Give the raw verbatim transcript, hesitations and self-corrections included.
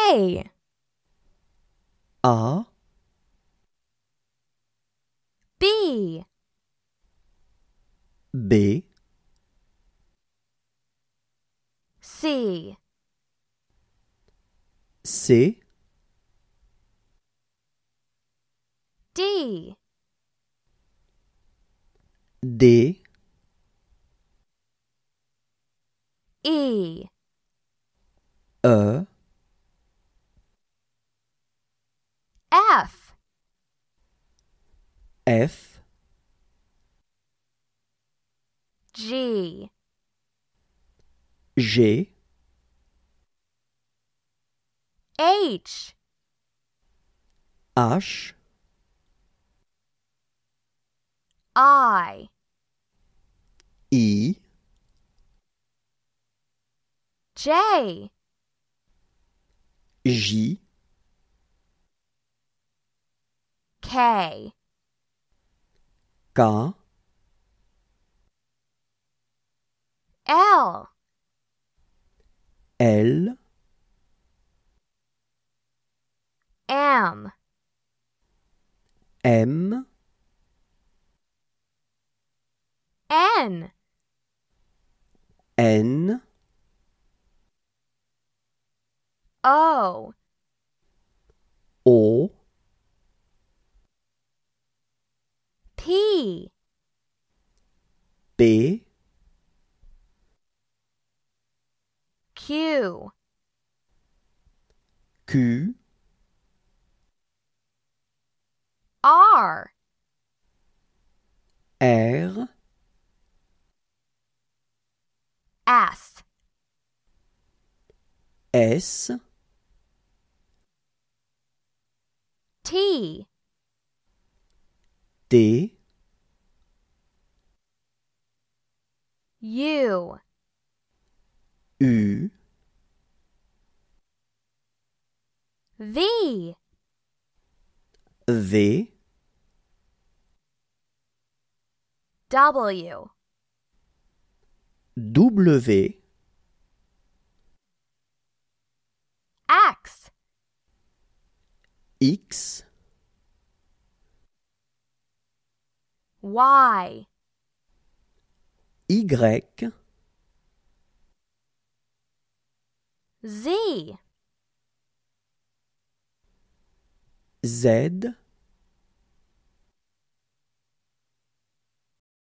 A A B B C C D D E E F F G G H H I I J J K K L L M M N N O O P P Q Q R R S S T T U U V V W W X X Y Y Z Z